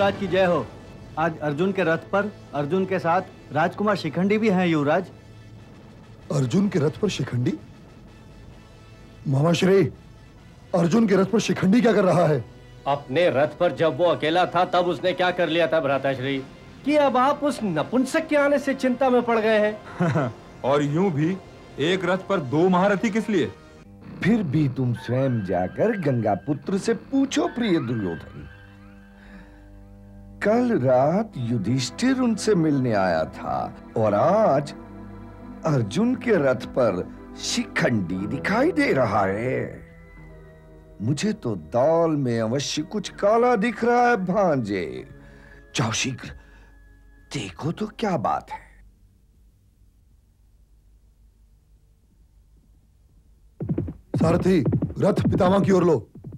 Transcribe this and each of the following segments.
युवराज की जय हो। आज अर्जुन के रथ पर अर्जुन के साथ राजकुमार शिखंडी भी हैं युवराज। अर्जुन के रथ पर शिखंडी? मामाश्री, अर्जुन के रथ पर शिखंडी क्या कर रहा है? अपने रथ पर जब वो अकेला था तब उसने क्या कर लिया था भ्राताश्री, कि अब आप उस नपुंसक के आने से चिंता में पड़ गए हैं। और यूं भी एक रथ पर दो महारथी किस लिए? फिर भी तुम स्वयं जाकर गंगा पुत्र से पूछो प्रिय दुर्योधन। कल रात युधिष्ठिर उनसे मिलने आया था और आज अर्जुन के रथ पर शिखंडी दिखाई दे रहा है। मुझे तो दाल में अवश्य कुछ काला दिख रहा है भांजे। जाओ शीघ्र देखो तो क्या बात है। सारथी, रथ पितामह की ओर लो।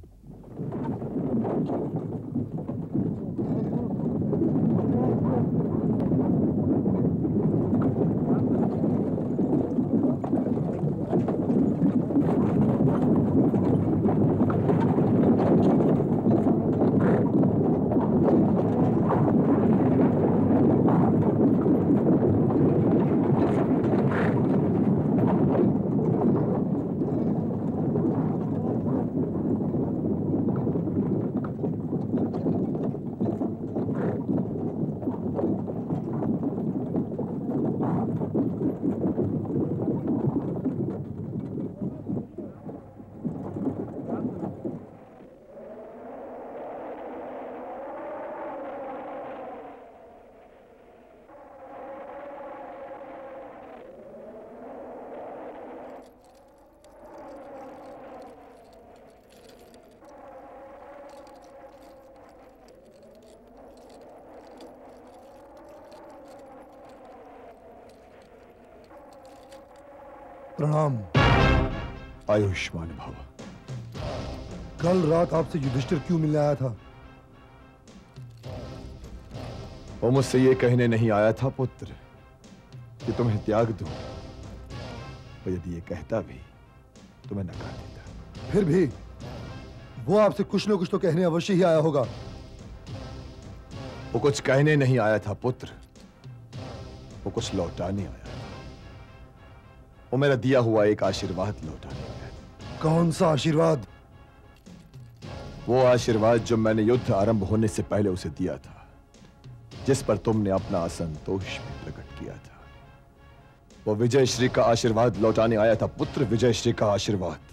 प्रणाम। आयुष्मान भव। कल रात आपसे युधिष्ठिर क्यों मिलने आया था? वो मुझसे ये कहने नहीं आया था पुत्र कि तुम्हें त्याग दूं, और यदि ये कहता भी तो मैं नकार देता। फिर भी वो आपसे कुछ न कुछ तो कहने अवश्य ही आया होगा। वो कुछ कहने नहीं आया था पुत्र, वो कुछ लौटाने आया। वो मेरा दिया हुआ एक आशीर्वाद लौटाने आया। कौन सा आशीर्वाद? वो आशीर्वाद जो मैंने युद्ध आरंभ होने से पहले उसे दिया था, जिस पर तुमने अपना असंतोष भी प्रकट किया था। वो विजय श्री का आशीर्वाद लौटाने आया था पुत्र, विजय श्री का आशीर्वाद।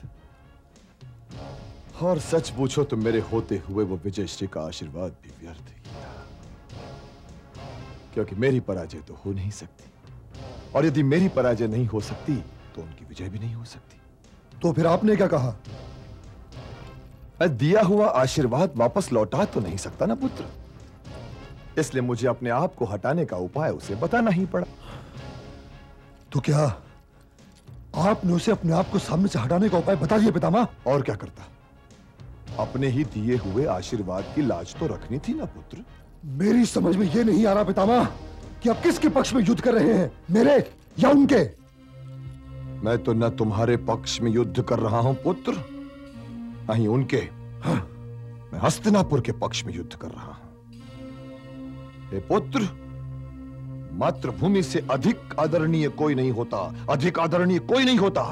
और सच पूछो तो मेरे होते हुए वो विजय श्री का आशीर्वाद भी व्यर्थ ही था, क्योंकि मेरी पराजय तो हो नहीं सकती, और यदि मेरी पराजय नहीं हो सकती तो उनकी विजय भी नहीं हो सकती। तो फिर आपने क्या कहा? मैं दिया हुआ आशीर्वाद वापस लौटा तो नहीं सकता ना पुत्र, इसलिए मुझे अपने आप को हटाने का उपाय उसे बताना ही पड़ा। तो क्या आपने उसे अपने आप को सामने से हटाने का उपाय बता दिया पितामह? और क्या करता, अपने ही दिए हुए आशीर्वाद की लाज तो रखनी थी ना पुत्र। मेरी समझ में यह नहीं आ रहा पितामह कि आप किसके पक्ष में युद्ध कर रहे हैं, मेरे या उनके? मैं तो न तुम्हारे पक्ष में युद्ध कर रहा हूं पुत्र, न ही उनके। हाँ? मैं हस्तिनापुर के पक्ष में युद्ध कर रहा हूं। हे पुत्र, मातृभूमि से अधिक आदरणीय कोई नहीं होता, अधिक आदरणीय कोई नहीं होता।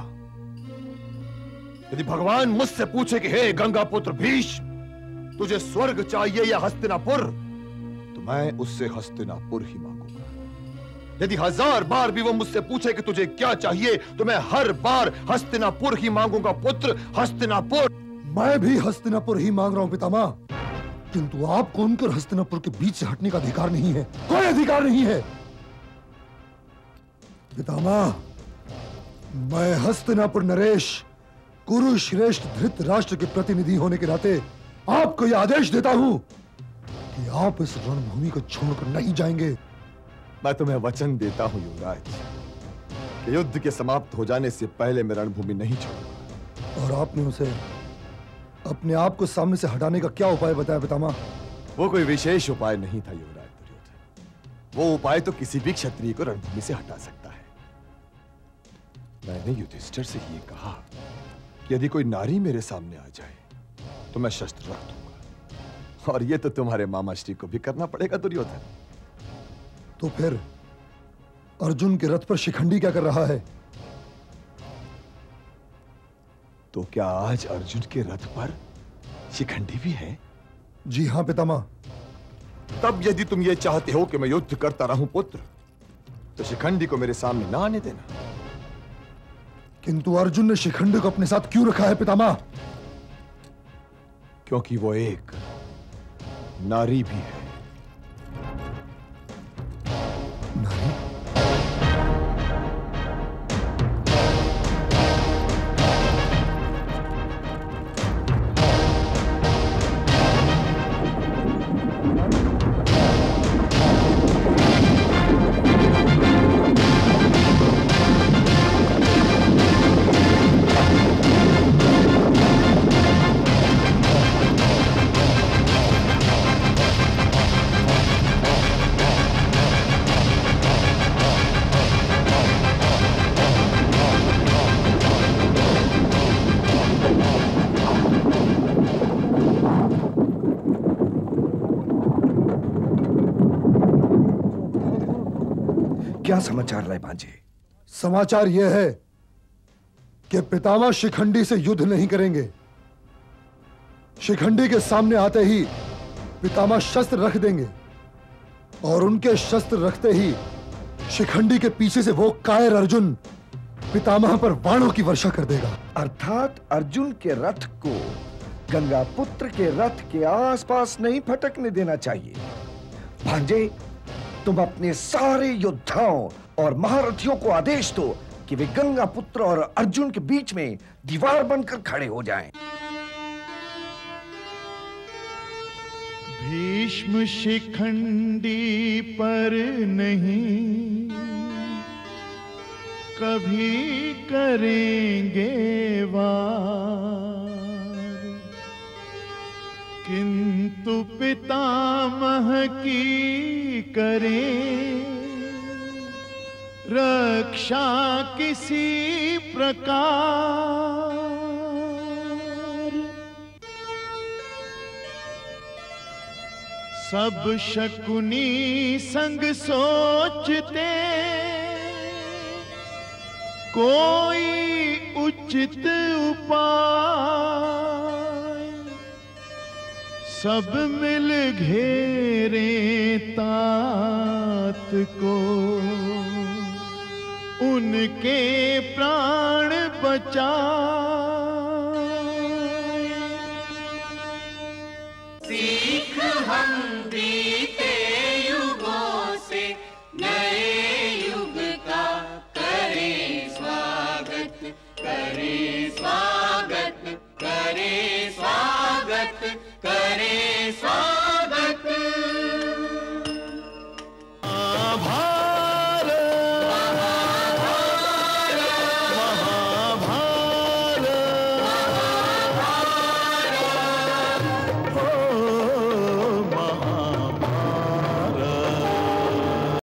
यदि भगवान मुझसे पूछे कि हे गंगा पुत्र भीष्म, तुझे स्वर्ग चाहिए या हस्तिनापुर, तो मैं उससे हस्तिनापुर ही मांगूंगा। यदि 1000 बार भी वो मुझसे पूछे कि तुझे क्या चाहिए, तो मैं हर बार हस्तिनापुर ही मांगूंगा पुत्र, हस्तिनापुर। मैं भी हस्तिनापुर ही मांग रहा हूं पितामह, किंतु आपको उनके और हस्तिनापुर के बीच से हटने का अधिकार नहीं है, कोई अधिकार नहीं है। पितामह, मैं हस्तिनापुर नरेश, कुरुश्रेष्ठ धृतराष्ट्र के प्रतिनिधि होने के नाते आपको यह आदेश देता हूं कि आप इस रणभूमि को छोड़कर नहीं जाएंगे। मैं तुम्हें वचन देता हूं युवराज कि युद्ध के समाप्त हो जाने से पहले मैं रणभूमि नहीं छोड़ूंगा। और आपने उसे अपने आप को सामने से हटाने का क्या उपाय बताया पितामह? वो कोई विशेष उपाय नहीं था युवराज दुर्योधन, वो उपाय तो किसी भी क्षत्रिय को रणभूमि से हटा सकता है। मैंने युधिष्ठिर से ये कहा कि यदि कोई नारी मेरे सामने आ जाए तो मैं शस्त्र रख दूंगा, और ये तो तुम्हारे मामा श्री को भी करना पड़ेगा दुर्योधन। तो फिर अर्जुन के रथ पर शिखंडी क्या कर रहा है? तो क्या आज अर्जुन के रथ पर शिखंडी भी है? जी हां पितामह। तब यदि तुम ये चाहते हो कि मैं युद्ध करता रहूं पुत्र, तो शिखंडी को मेरे सामने ना आने देना। किंतु अर्जुन ने शिखंडी को अपने साथ क्यों रखा है पितामह? क्योंकि वो एक नारी भी है। नारी? क्या समाचार लाए भांजे? समाचार यह है कि पितामह शिखंडी से युद्ध नहीं करेंगे। शिखंडी के सामने आते ही पितामह शस्त्र रख देंगे और उनके शस्त्र रखते ही शिखंडी के पीछे से वो कायर अर्जुन पितामह पर बाणों की वर्षा कर देगा। अर्थात अर्जुन के रथ को गंगा पुत्र के रथ के आसपास नहीं फटकने देना चाहिए। भांजे, तुम अपने सारे योद्धाओं और महारथियों को आदेश दो कि वे गंगा पुत्र और अर्जुन के बीच में दीवार बनकर खड़े हो जाएं। भीष्म शिखंडी पर नहीं कभी करेंगे वार, किंतु पितामह की करें रक्षा किसी प्रकार। सब शकुनी संग सोचते कोई उचित उपाय, सब मिल घेरे तात को उनके प्राण बचाए। सीख हम बीते युगों से नए युग का करें स्वागत, करें